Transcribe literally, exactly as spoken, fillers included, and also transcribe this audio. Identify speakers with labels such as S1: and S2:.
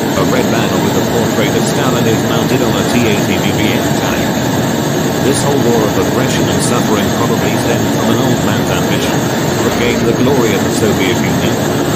S1: A red banner with a portrait of Stalin is mounted on a T eighty B V M tank. This whole war of aggression and suffering probably stemmed from an old man's ambition to regain the glory of the Soviet Union.